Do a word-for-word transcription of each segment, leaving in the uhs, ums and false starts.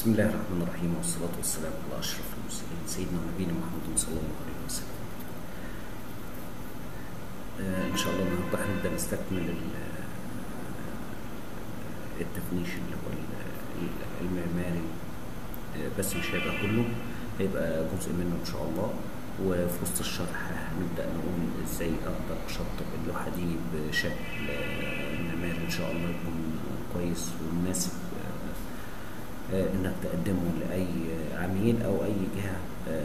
بسم الله الرحمن الرحيم، والصلاة والسلام على أشرف المرسلين سيدنا ونبينا محمد صلى الله عليه وسلم. آه إن شاء الله النهارده هنبدأ نستكمل التفنيش اللي هو المعماري، آه بس مش هيبقى كله، هيبقى جزء منه إن شاء الله. وفي وسط الشرح هنبدأ نقول إزاي أقدر أشطب اللوحة دي بشكل معماري إن شاء الله يكون كويس ومناسب انك تقدمه لاي عميل او اي جهه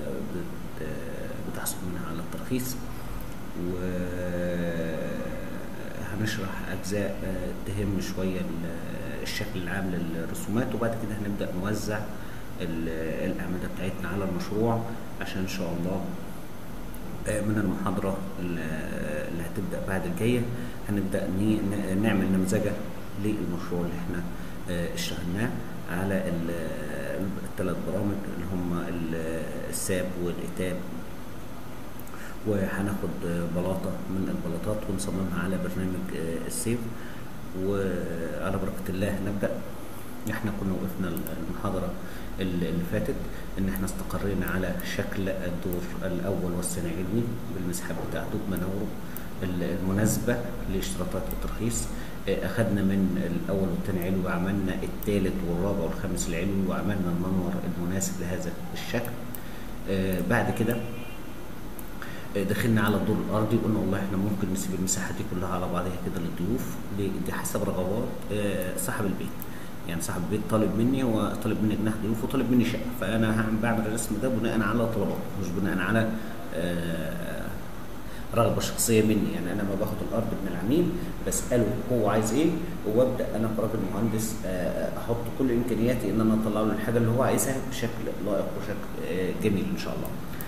بتحصل منها على الترخيص. وهنشرح اجزاء تهم شويه الشكل العام للرسومات، وبعد كده هنبدا نوزع الاعمده بتاعتنا على المشروع، عشان ان شاء الله من المحاضره اللي هتبدا بعد الجايه هنبدا نعمل نمذجه للمشروع اللي احنا اشتغلناه على الثلاث برامج اللي هم الساب والإتاب، وهناخد بلاطة من البلاطات ونصممها على برنامج السيف. وعلى بركة الله نبدأ. احنا كنا وقفنا المحاضرة اللي فاتت ان احنا استقرينا على شكل الدور الاول والثاني علوي بالمساحات بتاعته بمناوره المناسبة لاشتراطات الترخيص. اخذنا من الاول والثاني علوي وعملنا الثالث والرابع والخامس العلوي وعملنا المنور المناسب لهذا الشكل. آه بعد كده آه دخلنا على الدور الارضي وقلنا والله احنا ممكن نسيب المساحه دي كلها على بعضها كده للضيوف، دي حسب رغبات آه صاحب البيت. يعني صاحب البيت طالب مني وطالب مني جناح ضيوف وطالب مني شقه، فانا بعمل الرسم ده بناء على طلبات مش بناء على آه رغبه شخصيه مني. يعني انا ما باخد الارض من العميل بساله هو عايز ايه، وابدا انا كراجل مهندس احط كل امكانياتي ان انا اطلع له الحاجه اللي هو عايزها بشكل لائق وشكل جميل ان شاء الله.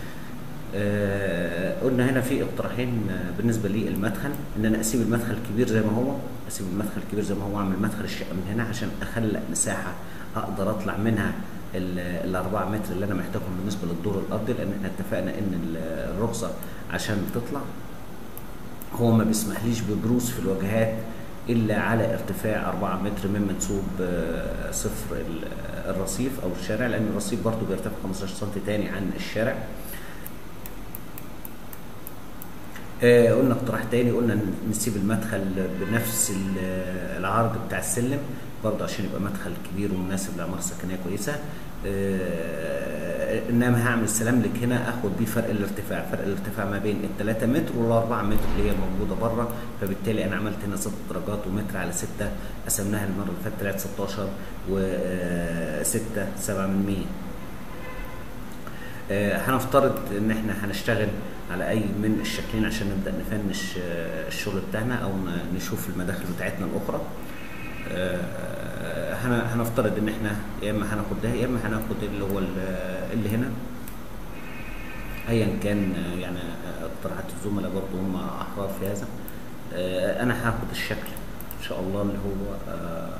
قلنا هنا في اقتراحين بالنسبه للمدخل، ان انا اسيب المدخل كبير زي ما هو، اسيب المدخل كبير زي ما هو، اعمل مدخل الشقه من هنا عشان اخلق مساحه اقدر اطلع منها الاربعة متر اللي انا محتاجهم بالنسبه للدور الارضي، لان احنا اتفقنا ان الرخصه عشان تطلع هو ما بيسمحليش ببروز في الواجهات الا على ارتفاع أربعة متر من منسوب صفر الرصيف او الشارع، لان الرصيف برضو بيرتفع خمستاشر سم تاني عن الشارع. آه قلنا اقتراح تاني، قلنا نسيب المدخل بنفس العرض بتاع السلم برضه عشان يبقى مدخل كبير ومناسب لعمارة سكنية كويسة. آه انما هعمل سلاملك هنا اخد بيه فرق الارتفاع، فرق الارتفاع ما بين التلاتة متر والاربعة متر اللي هي موجودة بره، فبالتالي انا عملت هنا ست درجات ومتر على ستة، قسمناها المرة اللي فاتت طلعت ستاشر وستة سبعة من مية. آه هنفترض ان احنا هنشتغل على اي من الشكلين عشان نبدا نفنش آه الشغل بتاعنا او نشوف المداخل بتاعتنا الاخرى. آه هنفترض ان احنا يا اما هناخد ده يا اما هناخد اللي هو اللي هنا، ايا كان. يعني اقتراحات الزملاء برضه هم احرار في هذا. آه انا هاخد الشكل ان شاء الله اللي هو آه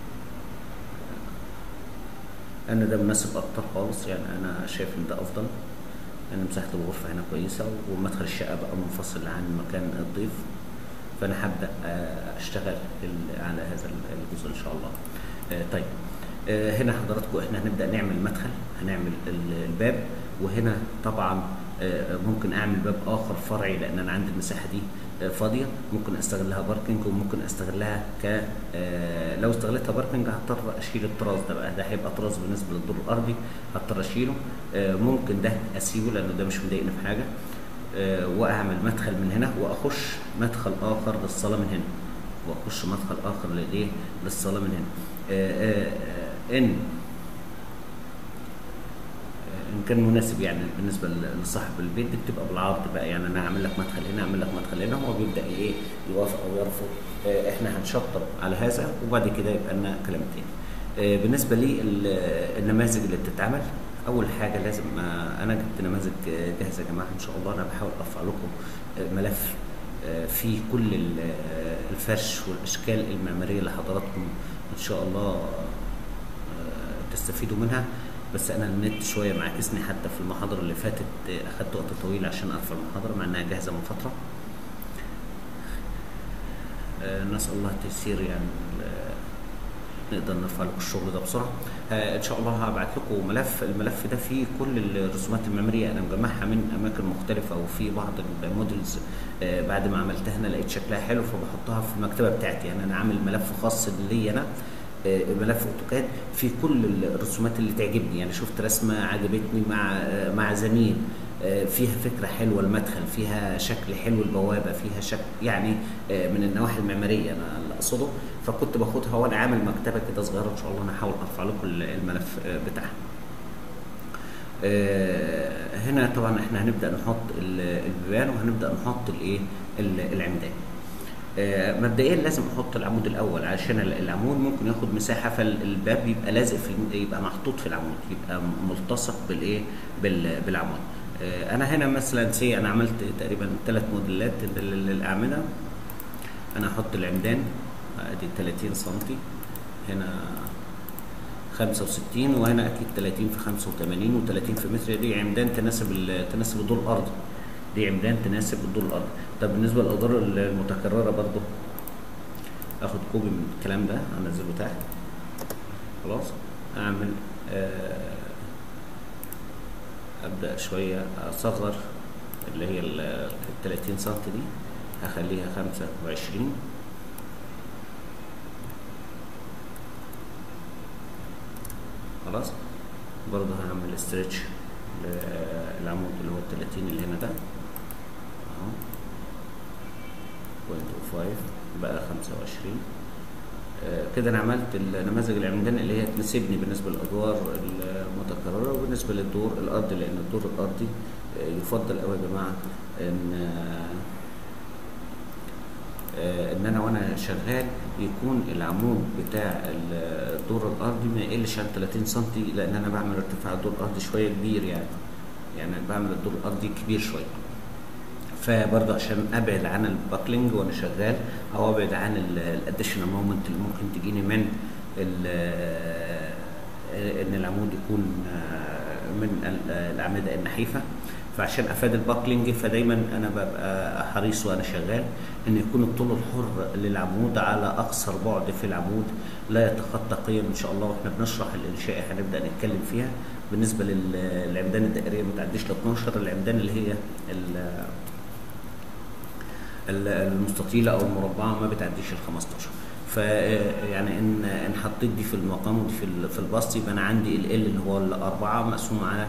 ان ده مناسب اكتر خالص. يعني انا شايف ان ده افضل، لان يعني مساحه الغرفه هنا كويسه ومدخل الشقه بقى منفصل عن مكان الضيف، فانا هبدا اشتغل على هذا الجزء ان شاء الله. طيب هنا حضراتكم احنا هنبدا نعمل مدخل، هنعمل الباب، وهنا طبعا ممكن اعمل باب اخر فرعي لان انا عندي المساحه دي فاضيه، ممكن استغلها باركنج وممكن استغلها ك لو استغلتها باركنج هضطر اشيل الطراز ده بقى، ده هيبقى طراز بالنسبه للدور الارضي هضطر اشيله. ممكن ده اسيبه لان ده مش مضايقني في حاجه، واعمل مدخل من هنا واخش مدخل اخر للصاله من هنا، واخش مدخل اخر للايه للصاله من هنا. ان ان كان مناسب يعني بالنسبه لصاحب البيت دي بتبقى بالعرض بقى، يعني انا اعمل لك مدخل هنا اعمل لك مدخل هنا، هو بيبدا ايه يوافق او يرفض. احنا هنشطب على هذا وبعد كده يبقى لنا كلام تاني. بالنسبه للنماذج اللي بتتعمل، اول حاجه لازم انا جبت نماذج جاهزه يا جماعه ان شاء الله. انا بحاول ارفع لكم ملف فيه كل الفرش والاشكال المعماريه اللي حضراتكم ان شاء الله تستفيدوا منها. بس انا النت شويه معاكسني، حتى في المحاضره اللي فاتت اخدت وقت طويل عشان ارفع المحاضره مع انها جاهزه من فتره. نسال الله التيسير يعني نقدر نرفع لكم الشغل ده بسرعه. آه ان شاء الله هبعت لكم ملف، الملف ده فيه كل الرسومات المعماريه انا مجمعها من اماكن مختلفه، وفي بعض الموديلز آه بعد ما عملتها انا لقيت شكلها حلو فبحطها في المكتبه بتاعتي. يعني انا عامل ملف خاص ليا انا، آه ملف اوتوكاد فيه كل الرسومات اللي تعجبني. يعني شفت رسمه عجبتني مع آه مع زميل فيها فكره حلوه، المدخل فيها شكل حلو، البوابه فيها شكل يعني من النواحي المعماريه انا اللي اقصده، فكنت باخدها وانا عامل مكتبه كده صغيره. ان شاء الله انا هحاول ارفع لكم الملف بتاعها. هنا طبعا احنا هنبدا نحط البيبان وهنبدا نحط الايه العمدان. مبدئيا لازم احط العمود الاول عشان العمود ممكن ياخد مساحه، فالباب يبقى لازق في يبقى محطوط في العمود، يبقى ملتصق بالايه بالعمود. انا هنا مثلا سي انا عملت تقريبا ثلاث موديلات للاعمده. انا هحط العمدان ادي ثلاثين سنتي، هنا خمسة وستين، وهنا اكيد ثلاثين في خمسة وثمانين و30 في متر. دي عمدان تناسب تناسب الدور الارضي، دي عمدان تناسب الدور الارضي. طب بالنسبه للادوار المتكرره برضو اخد كوبي من الكلام ده انزله تحت خلاص. اعمل آه ابدا شويه اصغر اللي هي ال ثلاثين سم دي، هخليها خمسة وعشرين خلاص. برضه هعمل استرتش للعمود اللي هو ال ثلاثين اللي هنا ده اهو صفر فاصلة خمسة بقى خمسة وعشرين. آه كده انا عملت النماذج العمدان اللي هي تناسبني بالنسبه للادوار المتكرره وبالنسبه للدور الارضي، لان الدور الارضي آه يفضل قوي يا جماعه ان آه ان انا وانا شغال يكون العمود بتاع الدور الارضي ما يقلش عن ثلاثين سم، لان انا بعمل ارتفاع الدور الارضي شويه كبير، يعني يعني بعمل الدور الارضي كبير شويه. فبرضه عشان ابعد عن الباكلينج وانا شغال، او ابعد عن الاديشنال مومنت اللي ممكن تجيني من ان العمود يكون من الاعمده النحيفه، فعشان افاد الباكلينج فدايما انا ببقى حريص وانا شغال ان يكون الطول الحر للعمود على اقصر بعد في العمود لا يتخطى قيم ان شاء الله. واحنا بنشرح الانشاء هنبدا نتكلم فيها. بالنسبه للعمدان الدائريه ما تعديش ل اتناشر، العمدان اللي هي المستطيله او المربعه ما بتعديش ال خمستاشر. فيعني ان ان حطيت دي في المقام ودي في في البسط، يبقى انا عندي ال اللي هو الاربعه مقسوم على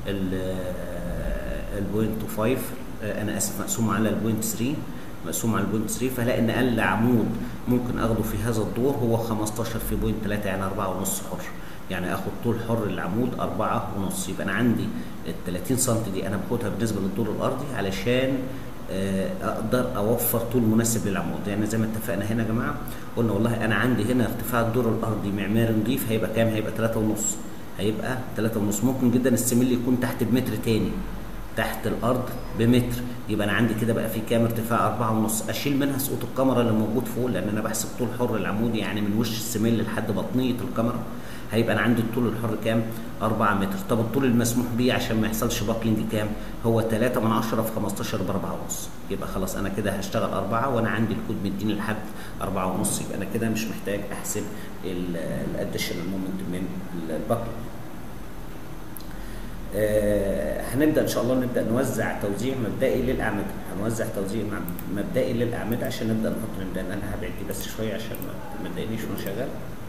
البوينت خمسة، انا اسف مقسوم على البوينت ثلاثة، مقسوم على البوينت ثلاثة، فلاقي ان اقل عمود ممكن اخده في هذا الدور هو خمستاشر في بوينت ثلاثة، يعني أربعة ونص حر. يعني اخد طول حر للعمود أربعة ونص، يبقى انا عندي ال ثلاثين سم دي انا باخدها بالنسبه للدور الارضي علشان اقدر اوفر طول مناسب للعمود. يعني زي ما اتفقنا هنا يا جماعه، قلنا والله انا عندي هنا ارتفاع الدور الارضي معماري نضيف هيبقى كام؟ هيبقى ثلاثة ونص، هيبقى ثلاثة ونص. ممكن جدا السميل يكون تحت بمتر تاني، تحت الارض بمتر، يبقى انا عندي كده بقى في كام؟ ارتفاع أربعة ونص. اشيل منها سقوط الكاميرا اللي موجود فوق، لان انا بحسب طول حر العمود يعني من وش السميل لحد بطنيه الكاميرا، هيبقى انا عندي الطول الحر كام؟ أربعة متر. طب الطول المسموح بيه عشان ما يحصلش باكلينج كام؟ هو ثلاثة من عشرة في خمستاشر ب أربعة ونص. يبقى خلاص انا كده هشتغل أربعة وانا عندي الكود مديني لحد أربعة ونص، يبقى انا كده مش محتاج احسب الاديشنال مومنت من الباكلينج. آه هنبدا ان شاء الله نبدا نوزع توزيع مبدئي للاعمده، هنوزع توزيع مبدئي للاعمده عشان نبدا نحط العمدان. انا هبعد دي بس شويه عشان ما تضايقنيش وانا شغال.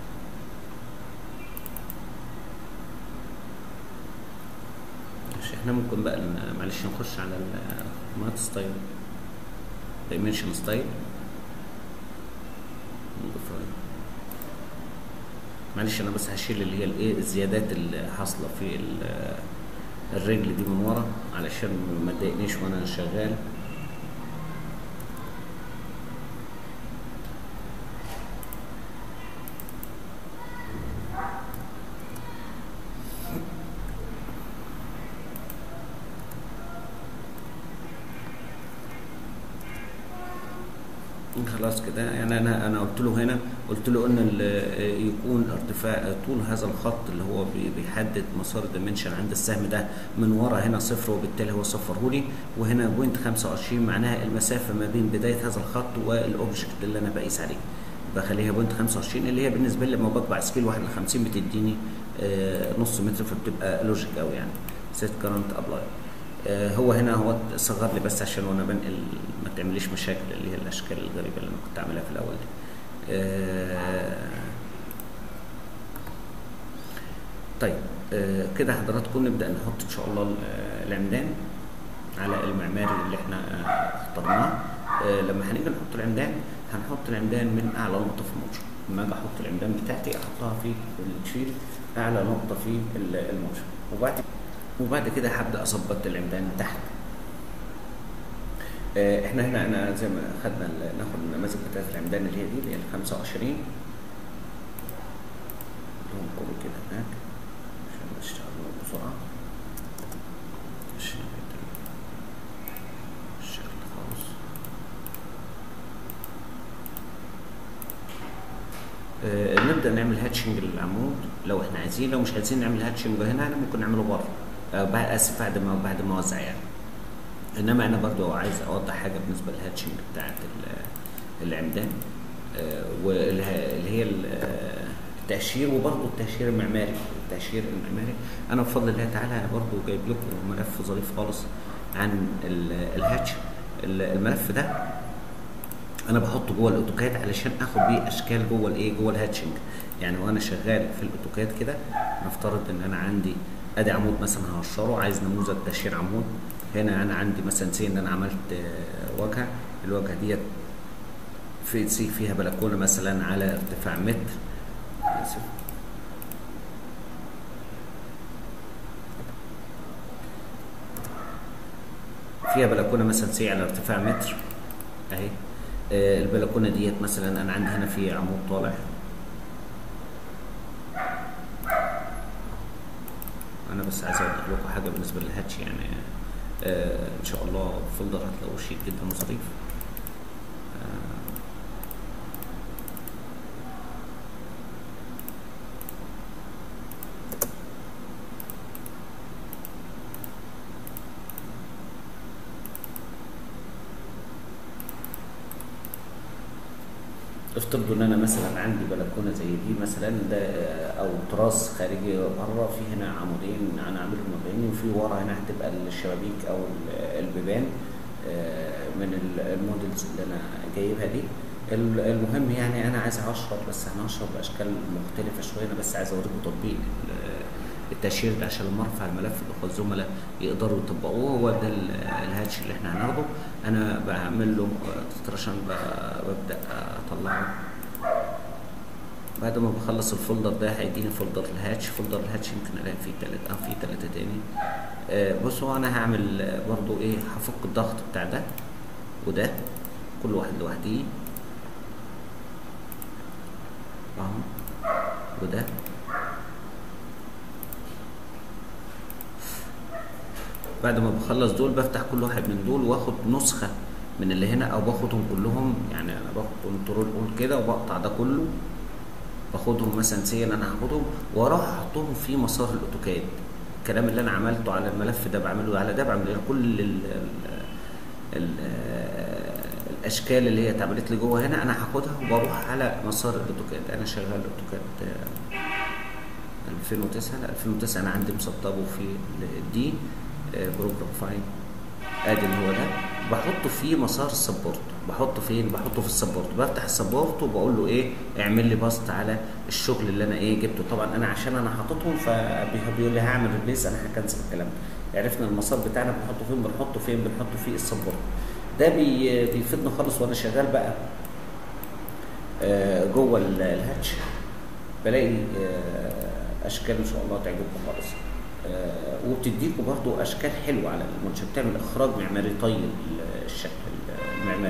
احنا ممكن بقى معلش نخش على المات ستايل، دايمنشن ستايل، معلش انا بس هشيل اللي هي الايه الزيادات اللي حاصله في الرجل دي من ورا علشان ما تضايقنيش وانا شغال. خلاص كده. يعني انا انا قلت له هنا، قلت له ان يكون ارتفاع طول هذا الخط اللي هو بيحدد مسار الدايمنشن عند السهم ده من ورا هنا صفر، وبالتالي هو صفره لي، وهنا بوينت خمسة وعشرين معناها المسافه ما بين بدايه هذا الخط والاوبجكت اللي انا بقيس عليه. بخليها بوينت خمسة وعشرين، اللي هي بالنسبه لي لما بطبع سكيل واحد لخمسين بتديني آه نص متر، فبتبقى لوجيك قوي يعني. سيت كارنت ابلاي. آه هو هنا هو صغر لي بس عشان وانا بنقل ما تعمليش مشاكل، اللي هي الاشكال الغريبه اللي انا كنت عاملها في الاول دي. آه طيب آه كده حضراتكم نبدا نحط ان شاء الله العمدان على المعماري اللي احنا آه اخترناه. آه لما هنيجي نحط العمدان هنحط العمدان من اعلى نقطه في الموشن. لما اجي احط العمدان بتاعتي احطها في الشيل اعلى نقطه في الموشن، وبعد وبعد كده هبدا اظبط العمدان تحت. آه احنا هنا انا زي ما خدنا ناخد النماذج بتاعت العمدان اللي هي دي اللي هي ال خمسة وعشرين نقول كده هناك عشان نشتغل بسرعه عشان الشكل خالص. آه نبدا نعمل هاتشنج للعمود لو احنا عايزين، لو مش عايزين نعمل هاتشنج هنا انا ممكن نعمله بره آه اسف بعد ما بعد ما اوزع يعني. انما انا برضو عايز اوضح حاجه بالنسبه للهاتشنج بتاعت العمدان آه واللي هي التقشير، وبرضو التقشير المعماري. التقشير المعماري انا بفضل الله تعالى برضو جايب لكم ملف ظريف خالص عن الهاتش. الملف ده انا بحطه جوه الاوتوكاد علشان اخد بيه اشكال جوه الايه جوه الهاتشنج. يعني وانا شغال في الاوتوكاد كده نفترض ان انا عندي ادي عمود مثلا هقشره، عايز نموذج تقشير عمود. هنا انا عندي مثلا سي ان انا عملت واجهه، الواجهه ديت في سي فيها بلكونه مثلا على ارتفاع متر، فيها بلكونه مثلا سي على ارتفاع متر اهي. آه البلكونه ديت مثلا انا عندي هنا في عمود طالع. انا بس عايز اوضح لكم حاجه بالنسبه للهاتش يعني. آه ان شاء الله فولدر هتلاقوه شيك جدا وظريف. آه افترضوا ان انا مثلا عندي بلكونه زي دي مثلا ده او تراس خارجي بره، في هنا عمودين انا عاملهم مباني، وفي ورا هنا هتبقى الشبابيك او البيبان من الموديلز اللي انا جايبها دي. المهم يعني انا عايز اشرب، بس هنشرب باشكال مختلفه شويه. انا بس عايز اوريكم تطبيق التأشير ده عشان لما ارفع الملف الاخوه الزملاء يقدروا يطبقوه. هو ده الهاتش اللي احنا هناخده. انا بعمل له تترشن، ببدا اطلعه بعد ما بخلص الفولدر ده هيديني فولدر الهاتش. فولدر الهاتش يمكن الاقي فيه تلاتة اه فيه تلاتة تاني. آه بصوا انا هعمل برضو ايه، هفك الضغط بتاع ده وده كل واحد لوحديه اهو، وده بعد ما بخلص دول بفتح كل واحد من دول واخد نسخه من اللي هنا، او باخدهم كلهم يعني. انا باخد كنترول اول كده وبقطع ده كله، باخدهم مثلا سي ان انا هاخدهم واروح احطهم في مسار الاوتوكاد. الكلام اللي انا عملته على الملف ده بعمله على ده، بعمل كل ال ال ال الاشكال اللي هي اتعملت لي جوه هنا انا هاخدها وبروح على مسار الاوتوكاد. انا شغال الاوتوكاد ألفين وتسعة، لا ألفين وتسعة انا عندي مسطبه في دي بروجرام فاين ادي اللي هو ده، بحطه في مسار السبورت. بحطه فين؟ بحطه في السبورت. بفتح السبورت وبقول له ايه، اعمل لي باست على الشغل اللي انا ايه جبته. طبعا انا عشان انا حاططهم فبيقول لي هعمل ريبليس، انا هكنسل الكلام ده. عرفنا المسار بتاعنا بنحطه فين، بنحطه فين بنحطه في السبورت. ده بي بيفيدنا خالص وانا شغال بقى آه جوه الهاتش. بلاقي آه اشكال ان شاء الله تعجبكم خالص. آه وبتديكوا برضو اشكال حلوه على المنشأ، بتعمل اخراج معماري طيب الشكل المعماري.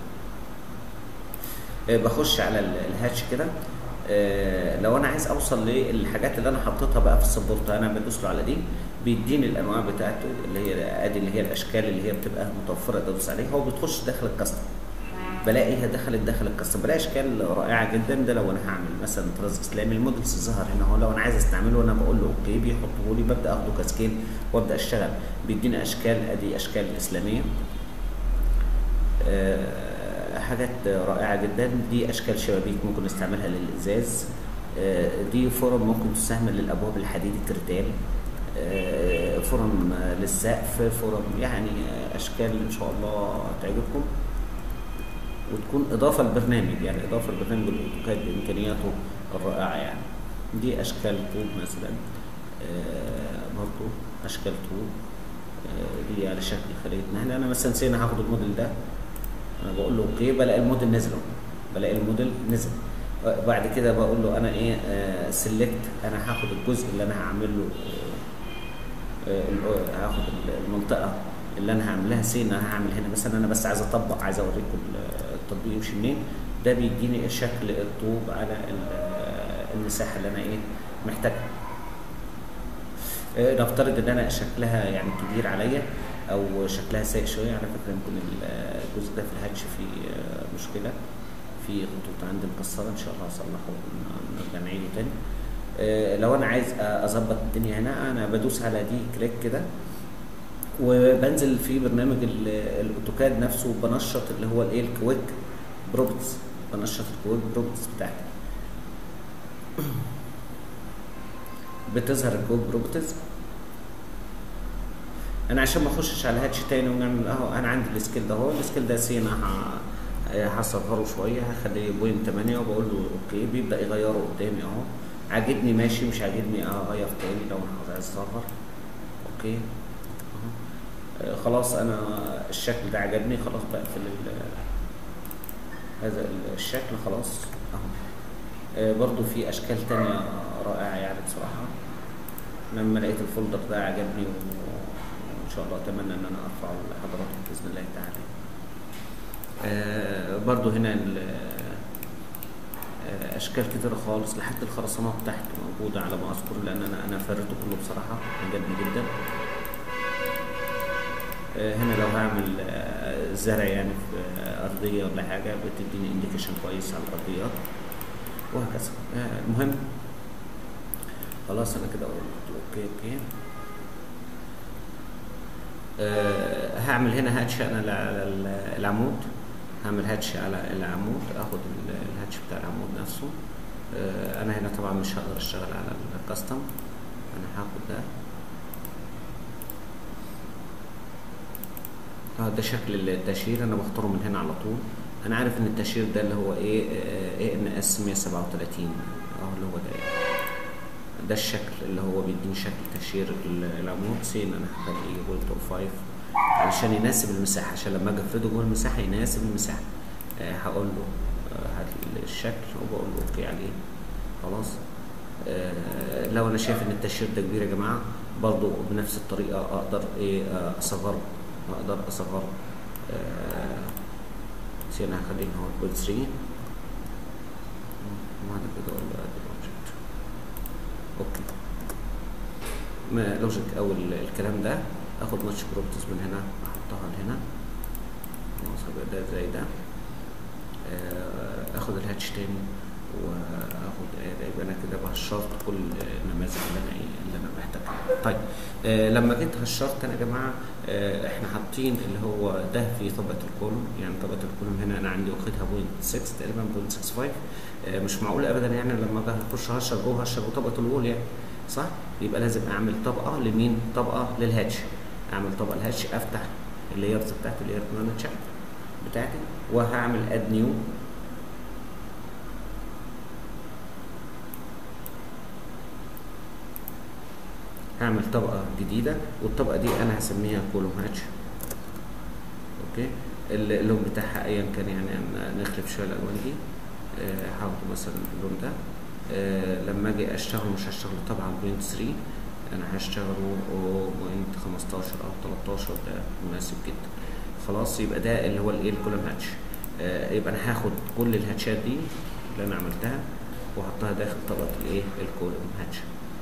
آه بخش على الهاتش كده. آه لو انا عايز اوصل للحاجات اللي انا حطيتها بقى في السبورت، انا بدوس له على دي بيديني الانواع بتاعته اللي هي ادي اللي هي الاشكال اللي هي بتبقى متوفره، ادوس عليها هو بتخش داخل الكاستم. بلاقيها دخلت داخل الكاستم، بلاقي اشكال رائعه جدا. ده لو انا هعمل مثلا طراز اسلامي، المودلز ظهر هنا اهو، لو انا عايز استعمله انا بقول له اوكي بيحطه لي، ببدا اخده كاسكيل وابدا اشتغل. بيديني اشكال، ادي اشكال اسلاميه. آه حاجات رائعة جدا. دي أشكال شبابيك ممكن نستعملها للإزاز. آه، دي فرم ممكن تستعمل للأبواب الحديد الترتال. آه، فرم للسقف، فرم يعني أشكال إن شاء الله تعجبكم وتكون إضافة للبرنامج، يعني إضافة لبرنامج الأوتوكاد بإمكانياته الرائعة يعني. دي أشكال طوب مثلا، آه، برضو أشكال طوب. آه، دي على شكل خلية نحل. أنا مثلا نسينا هاخد الموديل ده، أنا بقول له أوكي، بلاقي الموديل نزل أهو، بلاقي الموديل نزل. آه، بعد كده بقول له أنا إيه، سيلكت، أنا هاخد الجزء اللي أنا هعمل له، آه، آه، هاخد المنطقة اللي أنا هعملها سين. أنا هعمل هنا مثلا، أنا بس عايز أطبق، عايز أوريكم التطبيق يمشي منين. ده بيديني شكل الطوب على المساحة اللي أنا إيه محتاجها. آه، نفترض ان انا شكلها يعني كبير عليا او شكلها سيء شويه. على فكره يمكن الجزء ده في الهاتش فيه آه، مشكله، في خطوط عندي مكسره، ان شاء الله هصلحه ونرجع نعيده تاني. آه، لو انا عايز اظبط الدنيا هنا، انا بدوس على دي كليك كده وبنزل في برنامج الاوتوكاد نفسه، بنشط اللي هو الايه الكويك بروبرتيز، بنشط الكويك بروبرتيز بتاعتي. بتظهر الكويك بروبرتيز. انا عشان ما اخشش على هاتش تاني ونعمل اهو، انا عندي السكيل ده اهو، السكيل ده سي انا هصغره شويه، هخليه بوينت تمانية وبقول له اوكي، بيبدا يغيره قدامي اهو. عاجبني ماشي، مش عاجبني اغير تاني لو انا عايز اصغر. اوكي اهو. خلاص انا الشكل ده عجبني، خلاص بقفل هذا الشكل خلاص اهو. برضو في اشكال تانية رائعه يعني بصراحه. لما لقيت الفولدر ده عجبني وان شاء الله اتمنى ان انا ارفعه لحضراتكم باذن الله تعالى. آه برضو هنا آه اشكال كتيره خالص، لحد الخرسانات تحت موجوده على ما اذكر، لان انا انا فرته كله بصراحه، عجبني جدا. آه هنا لو هعمل آه زرع يعني في آه ارضيه ولا حاجه، بتديني انديكيشن كويس على الارضيات وهكذا. آه المهم خلاص انا كده قلت اوكي اوكي. أه هعمل هنا هاتش انا على العمود، هعمل هاتش على العمود، اخد الهاتش بتاع العمود نفسه. أه انا هنا طبعا مش هقدر اشتغل على الكاستم، انا هاخد ده. اه ده شكل التاشير، انا بختاره من هنا على طول. انا عارف ان التاشير ده اللي هو ايه اي ان اس مية وسبعة وتلاتين، اه اللي هو ده ده الشكل اللي هو بيديني شكل تاشير العمود. سين انا هخليه بوينت خمسة علشان يناسب المساحه، عشان لما اجي افرده جوه المساحه يناسب المساحه. آه هقول له آه هات الشكل وبقول له اوكي عليه خلاص. آه لو انا شايف ان التاشير ده كبير يا جماعه، برضو بنفس الطريقه اقدر ايه آه اصغره، اقدر اصغره. آه سين هخليه هو بوينت تلاتة وبعد كده اقول له اوكي. ما لوجيك او الكلام ده، اخد ماتش بروبرتيز من هنا احطها لهنا خلاص، ده زي ده. اخد الهاتش تاني واخد يبقى انا كده بهشرت كل النماذج اللي انا ايه اللي انا محتاجها. طيب آه لما جيت هشرت انا يا جماعه، آه احنا حاطين اللي هو ده في طبقه الكولوم، يعني طبقه الكولوم هنا انا عندي واخدها بوينت ستة تقريبا، بوينت ستة خمسة. آه مش معقول ابدا يعني لما اجي اخش هشر جوه هشر بطبقه الوول يعني، صح؟ يبقى لازم اعمل طبقه لمين؟ طبقه للهاتش. اعمل طبقه للهاتش، افتح اللايرز بتاعت اللاير مانجر بتاعتي وهعمل اد نيو. هعمل طبقه جديده، والطبقه دي انا هسميها كولوم هاتش. اوكي، اللون بتاعها ايا كان يعني، نخلف شويه الالوان دي. هاخد أه مثلا اللون ده. أه لما اجي اشتغل مش هشتغل طبعا بوينت تلاتة، انا هشتغله بوينت خمستاشر او تلتاشر، ده مناسب جدا. خلاص يبقى ده اللي هو الايه الكولوم هاتش. أه يبقى انا هاخد كل الهاتشات دي اللي انا عملتها واحطها داخل طبقه الايه الكولوم هاتش.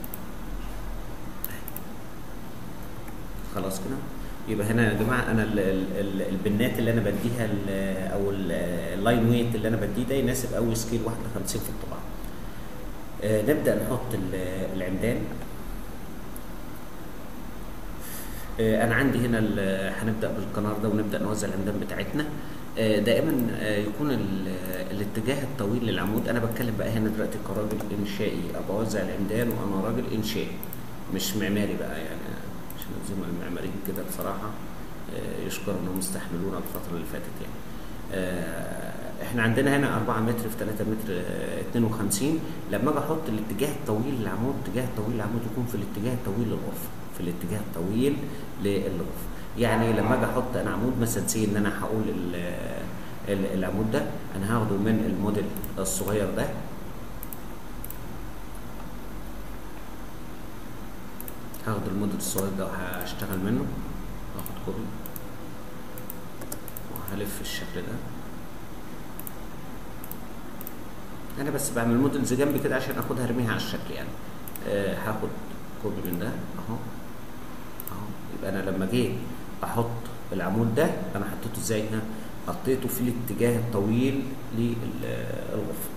خلاص كده. يبقى هنا يا جماعه انا ال ال البنات اللي انا بديها او اللاين ويت اللي انا بديه ده يناسب قوي سكيل واحد لخمسين في الطباعه. آه نبدا نحط العمدان. آه انا عندي هنا هنبدا بالقنار ده ونبدا نوزع العمدان بتاعتنا. آه، دائما آه، يكون ال- الاتجاه الطويل للعمود. انا بتكلم بقى هنا دلوقتي كراجل انشائي، ابقى اوزع العمدان وانا راجل انشائي مش معماري بقى، يعني عشان الزملاء المعماريين كده بصراحه آه، يشكر انهم استحملونا الفتره اللي فاتت يعني. آه، احنا عندنا هنا أربعة متر في ثلاثة متر آه، اتنين وخمسين. لما اجي احط الاتجاه الطويل للعمود، الاتجاه الطويل للعمود يكون في الاتجاه الطويل للغرفه، في الاتجاه الطويل للغرفه. يعني لما اجي احط انا عمود مثلا، سي ان انا هقول ال- ال- العمود ده انا هاخده من الموديل الصغير ده، هاخد الموديل الصغير ده وهشتغل منه، هاخد كوبي وهلف الشكل ده. انا بس بعمل موديلز جنبي كده عشان اخدها ارميها على الشكل يعني. آه هاخد كوبي من ده اهو اهو. يبقى انا لما جيت احط العمود ده انا حطيته ازاي؟ هنا حطيته في الاتجاه الطويل للغرفه.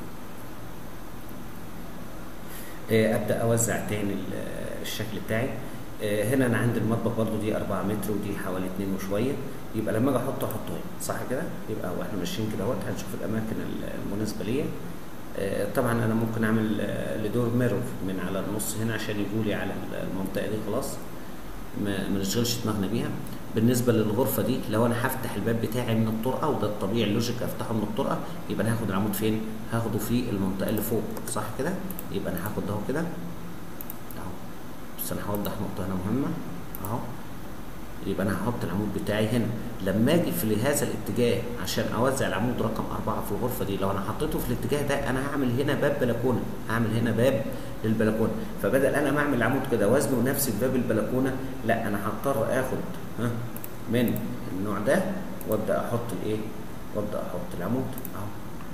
آه ابدا اوزع تاني ال- الشكل بتاعي. آه هنا انا عندي المطبخ برضو دي أربعة متر ودي حوالي اتنين وشويه. يبقى لما اجي احطه احطه هنا، صح كده؟ يبقى واحنا ماشيين كده اهوت هنشوف الاماكن المناسبه ليا. آه، طبعا انا ممكن اعمل آه، لدور ميرور من على النص هنا عشان يجولي على المنطقه دي خلاص، ما ما نشغلش دماغنا بيها. بالنسبه للغرفه دي لو انا هفتح الباب بتاعي من الطرقه، وده الطبيعي اللوجيك افتحه من الطرقه، يبقى انا هاخد العمود فين؟ هاخده في المنطقه اللي فوق، صح كده؟ يبقى انا هاخد ده كده اهو. بس انا هوضح نقطه هنا مهمه اهو. يبقى انا هحط العمود بتاعي هنا. لما اجي في هذا الاتجاه عشان اوزع العمود رقم أربعة في الغرفه دي، لو انا حطيته في الاتجاه ده انا هعمل هنا باب بلكونه، هعمل هنا باب للبلكونه. فبدل انا ما اعمل العمود كده وزنه نفس باب البلكونه، لا انا هضطر اخد ها من النوع ده وابدا احط الايه؟ وابدا احط العمود اهو.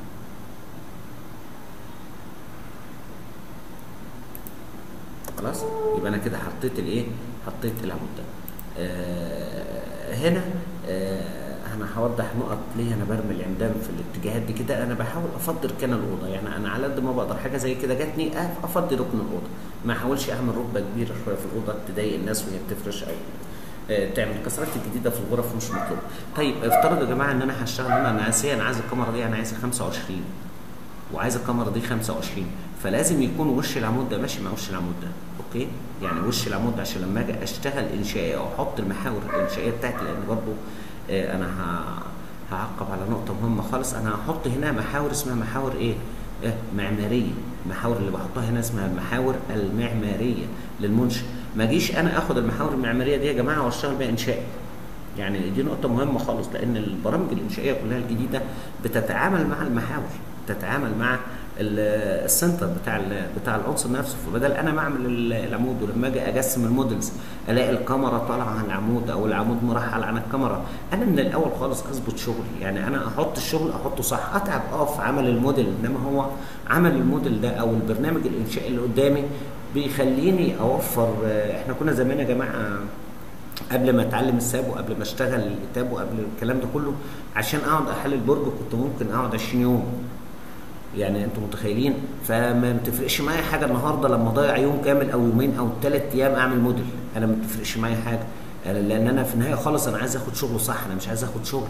خلاص يبقى انا كده حطيت الايه؟ حطيت العمود ده. آه هنا آه انا هوضح نقط ليه انا برمي العمدان في الاتجاهات دي كده. انا بحاول افضل كان الاوضه، يعني انا على قد ما بقدر حاجه زي كده جاتني افضي ركن الاوضه، ما احاولش اعمل ركبه كبيره شويه في الاوضه تضايق الناس وهي بتفرش او آه تعمل كسرات الجديده في الغرف مش مطلوب. طيب افترضوا يا جماعه ان انا هشتغل هنا، انا اساسا انا عايز الكاميرا دي انا عايزها خمسة وعشرين وعايز الكاميرا دي خمسة وعشرين، فلازم يكون وش العمود ده ماشي مع وش العمود ده، اوكي؟ يعني وش العمود ده عشان لما اجي اشتغل انشائي او احط المحاور الانشائيه بتاعتي، لان برضه آه انا هعقب على نقطه مهمه خالص. انا هحط هنا محاور اسمها محاور ايه؟ آه معماريه. المحاور اللي بحطها هنا اسمها المحاور المعماريه للمنشأ. ما اجيش انا اخد المحاور المعماريه دي يا جماعه واشتغل بيها انشائي. يعني دي نقطة مهمة خالص، لأن البرامج الإنشائية كلها الجديدة بتتعامل مع المحاور، تتعامل مع السنتر بتاع بتاع العنصر نفسه. فبدل انا ما اعمل العمود ولما اجي اجسم المودلز الاقي الكاميرا طالعه عن العمود او العمود مرحل عن الكاميرا، انا من الاول خالص اظبط شغلي. يعني انا احط الشغل احطه صح، اتعب اه في عمل الموديل، انما هو عمل الموديل ده او البرنامج الانشائي اللي قدامي بيخليني اوفر. احنا كنا زمان يا جماعه قبل ما اتعلم الساب وقبل ما اشتغل التاب وقبل الكلام ده كله، عشان اقعد احلل برج كنت ممكن اقعد عشرين يوم. يعني انتوا متخيلين؟ فما بتفرقش معايا حاجه النهارده لما اضيع يوم كامل او يومين او ثلاث ايام اعمل موديل، انا ما بتفرقش معايا حاجه، لان انا في النهايه خالص انا عايز اخد شغل صح، انا مش عايز اخد شغل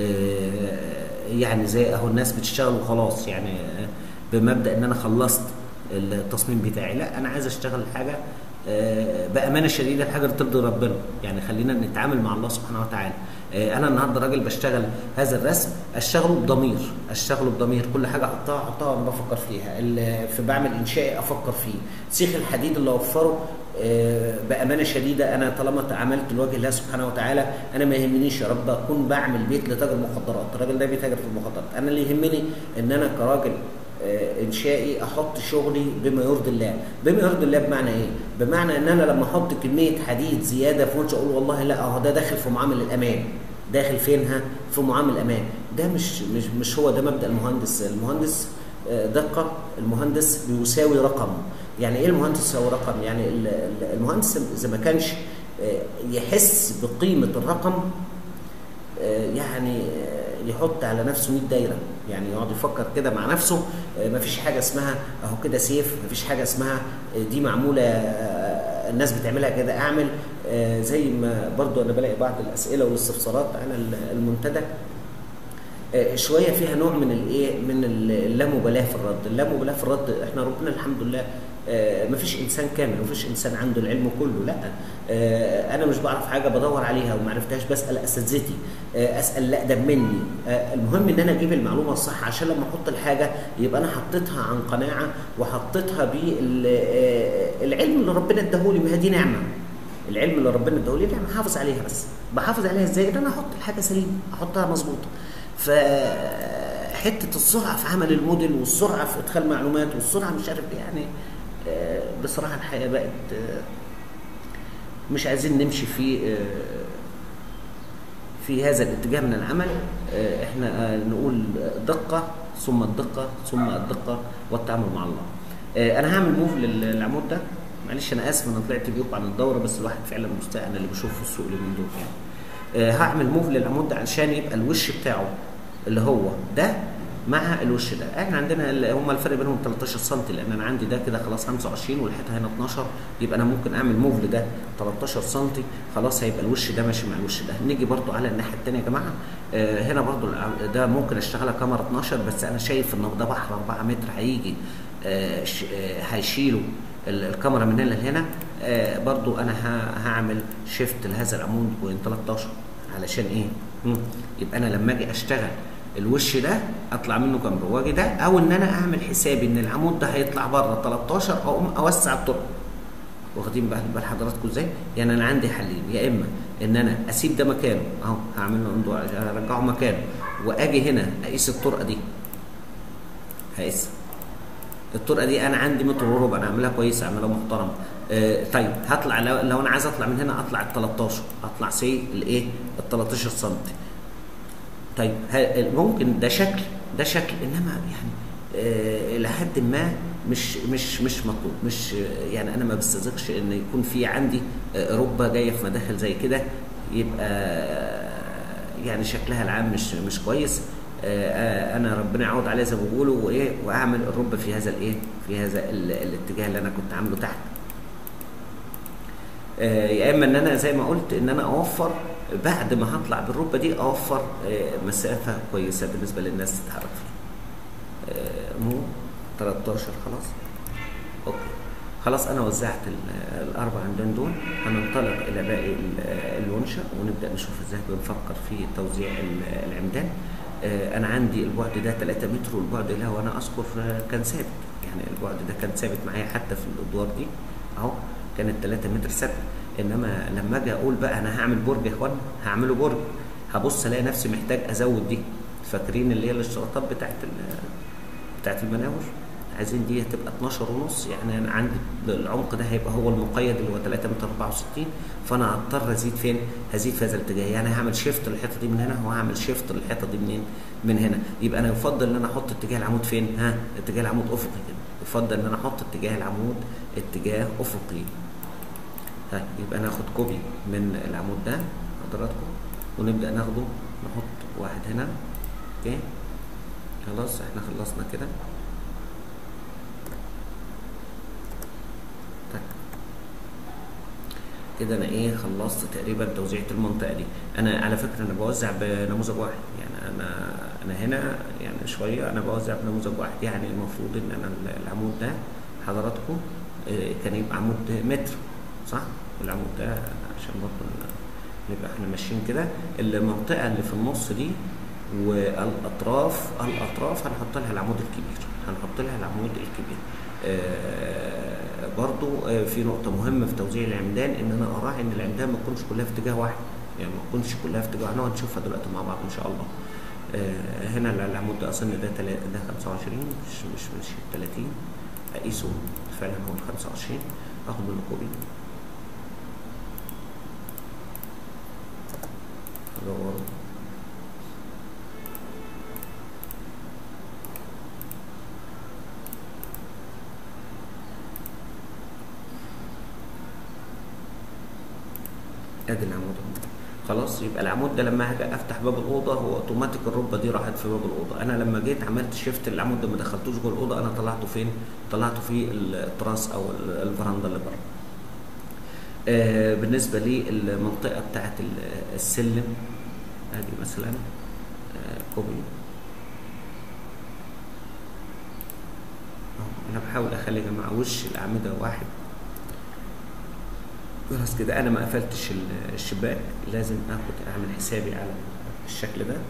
يعني زي اهو الناس بتشتغل وخلاص، يعني بمبدا ان انا خلصت التصميم بتاعي. لا، انا عايز اشتغل حاجه بامانه شديده، الحاجه اللي ترضي ربنا. يعني خلينا نتعامل مع الله سبحانه وتعالى. انا النهارده راجل بشتغل هذا الرسم اشتغله بضمير، اشتغله بضمير، كل حاجه احطها احطها وانا بفكر فيها. في بعمل انشائي افكر فيه، سيخ الحديد اللي اوفره بامانه شديده، انا طالما تعاملت لوجه الله سبحانه وتعالى انا ما يهمنيش يا رب اكون بعمل بيت لتاجر مخدرات، الراجل ده بيتاجر في المخدرات، انا اللي يهمني ان انا كراجل انشائي احط شغلي بما يرضي الله. بما يرضي الله بمعنى ايه؟ بمعنى ان انا لما احط كميه حديد زياده في منشأ اقول والله لا اهو ده داخل في معامل الامان. داخل فينها؟ في معامل الامان. ده مش مش مش هو ده مبدأ المهندس. المهندس دقه، المهندس بيساوي رقم. يعني ايه المهندس يساوي رقم؟ يعني المهندس اذا ما كانش يحس بقيمه الرقم يعني يحط على نفسه مية دايره، يعني يقعد يفكر كده مع نفسه. مفيش حاجه اسمها اهو كده سيف، مفيش حاجه اسمها دي معموله الناس بتعملها كده اعمل. زي ما برضو انا بلاقي بعض الاسئله والاستفسارات على المنتدى، آه، شويه فيها نوع من الايه، من اللامبالاه في الرد. اللامبالاه في الرد، احنا ربنا الحمد لله آه، مفيش انسان كامل ومفيش انسان عنده العلم كله، لا. آه، انا مش بعرف حاجه بدور عليها وما عرفتهاش بسال اساتذتي، آه، اسال لا ده مني. آه، المهم ان انا اجيب المعلومه الصح، عشان لما احط الحاجه يبقى انا حطيتها عن قناعه وحطيتها بالعلم اللي ربنا اداهولي. ما هي دي نعمه، العلم اللي ربنا اداهولي نعمه حافظ عليها. بس بحافظ عليها ازاي؟ ان انا احط الحاجه سليمه، احطها مظبوطه. ف حته السرعه في عمل الموديل، والسرعه في ادخال معلومات، والسرعه مش عارف إيه، يعني آه، بصراحه الحقيقه بقت آه، مش عايزين نمشي في آه، في هذا الاتجاه من العمل. آه، احنا آه، نقول دقه ثم الدقه ثم الدقه والتعامل مع الله. آه، انا هعمل موف للعمود ده. معلش انا اسف انا طلعت بيكم عن الدوره، بس الواحد فعلا مستاء اللي بشوفه في السوق اليومين دول يعني. آه، هعمل موف للعمود ده عشان يبقى الوش بتاعه اللي هو ده مع الوش ده. احنا عندنا هم الفرق بينهم تلتاشر سم، لان انا عندي ده كده خلاص خمسة وعشرين والحته هنا اتناشر، يبقى انا ممكن اعمل موف لده تلتاشر سم، خلاص هيبقى الوش ده ماشي مع الوش ده. نيجي برضو على الناحيه الثانيه يا جماعه. آه هنا برضو ده ممكن اشتغلها كاميرا اتناشر، بس انا شايف ان ده بحر اربعة متر هيجي آه آه هيشيلوا الكاميرا من هنا لهنا. آه برضو انا هعمل شيفت لهذا العمود بوينت تلتاشر علشان ايه؟ مم. يبقى انا لما اجي اشتغل الوش ده اطلع منه كاميرا واجي ده، او ان انا اعمل حسابي ان العمود ده هيطلع بره تلتاشر، اقوم اوسع الطرق. واخدين بال حضراتكم ازاي؟ يعني انا عندي حلين، يا اما ان انا اسيب ده مكانه اهو، هعمل له اندو ارجعه مكانه، واجي هنا اقيس الطرقه دي، هقيس الطرقه دي انا عندي متر وربع، انا اعملها كويسه، اعملها محترمه. آه طيب هطلع لو, لو انا عايز اطلع من هنا اطلع ال تلتاشر، اطلع سي الايه ال تلتاشر سم. طيب ممكن ده شكل ده شكل انما يعني آه الى حد ما مش مش مش مطلوب. مش يعني انا ما بستذقش ان يكون في عندي آه ربه جايه في مداخل زي كده، يبقى آه يعني شكلها العام مش مش كويس. آه انا ربنا يعوض عليها زي ما بيقولوا، وايه واعمل الربه في هذا الايه في هذا الاتجاه اللي انا كنت عامله تحت. آه يا اما ان انا زي ما قلت ان انا اوفر بعد ما هطلع بالربه دي، اوفر آه مسافه كويسه بالنسبه للناس تتحرك فيها. آه مو تلتاشر خلاص. اوكي خلاص انا وزعت الاربع عمدان دول. هننطلق الى باقي الونشه ونبدا نشوف ازاي بنفكر في توزيع العمدان. آه انا عندي البعد ده تلاتة متر، والبعد اللي هو انا اذكر كان ثابت، يعني البعد ده كان ثابت معايا حتى في الادوار دي اهو، كانت تلاتة متر ثابت. انما لما اجي اقول بقى انا هعمل برج يا اخوانا، هعمله برج، هبص الاقي نفسي محتاج ازود دي. فاكرين اللي هي الاشتراطات بتاعت بتاعت المناور، عايزين دي هتبقى اتناشر ونص، يعني انا عندي العمق ده هيبقى هو المقيد اللي هو تلاتة متر اربعة وستين، فانا هضطر ازيد فين؟ هزيد في هذا الاتجاه. يعني هعمل شيفت للحته دي من هنا، وهعمل شيفت للحته دي منين؟ من هنا. يبقى انا يفضل ان انا احط اتجاه العمود فين؟ ها اتجاه العمود افقي كده، يفضل ان انا احط اتجاه العمود اتجاه افقي. ها يبقى ناخد كوبي من العمود ده حضراتكم، ونبدا ناخده نحط واحد هنا. اوكي خلاص احنا خلصنا كده. طيب كده انا ايه خلصت تقريبا توزيعة المنطقه دي. انا على فكره انا بوزع بنموذج واحد، يعني انا انا هنا يعني شويه انا بوزع بنموذج واحد. يعني المفروض ان انا العمود ده حضراتكم كان يبقى عمود متر صح؟ والعمود ده عشان برضه نبقى احنا ماشيين كده. المنطقه اللي في النص دي والاطراف الاطراف هنحط لها العمود الكبير، هنحط لها العمود الكبير. آه برضو آه في نقطه مهمه في توزيع العمدان، ان انا اراعي ان العمدان ما تكونش كلها في اتجاه واحد، يعني ما تكونش كلها في اتجاه واحد، وهنشوفها دلوقتي مع بعض ان شاء الله. آه هنا العمود ده اصلا ده ده خمسة وعشرين مش مش مش تلاتين، اقيسه فعلا هو خمسة وعشرين، اخد منه كوبي ادور ادي العمود خلاص. يبقى العمود ده لما هاجي افتح باب الاوضه هو اوتوماتيك الربه دي راحت في باب الاوضه. انا لما جيت عملت شيفت العمود ده ما دخلتوش جوه الاوضه، انا طلعته فين؟ طلعته في التراس او الفرندا اللي بره. آه بالنسبه للمنطقه بتاعه السلم ادي مثلا آه كوبي انا بحاول اخلي يا جماعه وش الاعمده واحد. خلاص كده انا ما قفلتش الشباك، لازم اخد اعمل حسابي على الشكل ده.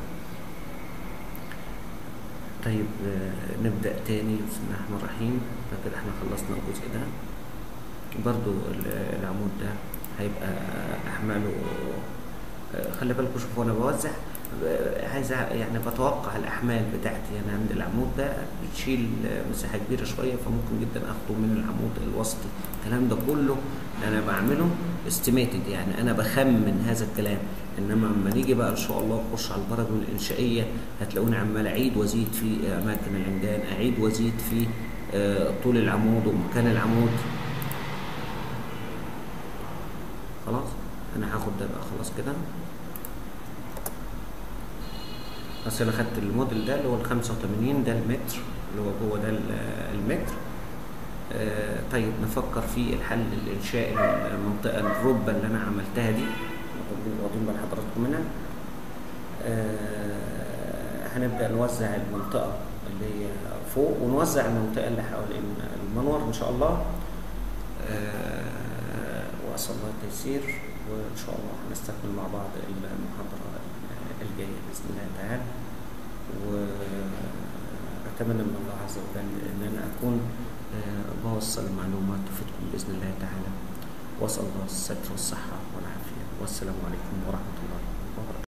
طيب نبدأ تاني. بسم الله الرحمن الرحيم. كده احنا خلصنا الجزء ده. برضو العمود ده هيبقى احماله، خلي بالكم شوفوا انا بوزع، عايز يعني بتوقع الاحمال بتاعتي. يعني عند العمود ده بتشيل مساحه كبيره شويه، فممكن جدا اخده من العمود الوسطي. الكلام ده كله انا بعمله استيميتد، يعني انا بخمن هذا الكلام. انما لما نيجي بقى ان شاء الله نخش على البرامج الانشائيه هتلاقوني عمال اعيد وازيد في اماكن العمدان، اعيد وازيد في طول العمود ومكان العمود. خلاص انا هاخد ده بقى خلاص كده. بس انا خدت الموديل ده اللي هو ال خمسة وتمانين، ده المتر اللي هو جوه ده المتر. آه طيب نفكر في الحل الانشاء المنطقه الربه اللي انا عملتها دي، واخدين بال حضراتكم منها. آه هنبدا نوزع المنطقه اللي هي فوق، ونوزع المنطقه اللي حوالين المنور ان شاء الله. آه واسال الله التيسير، وان شاء الله هنستكمل مع بعض المحاضره الجايه باذن الله تعالى. واتمنى من الله عز وجل ان انا اكون بوصل المعلومات تفيدكم باذن الله تعالى، واسال الله الستر والصحه والعافيه، والسلام عليكم ورحمه الله.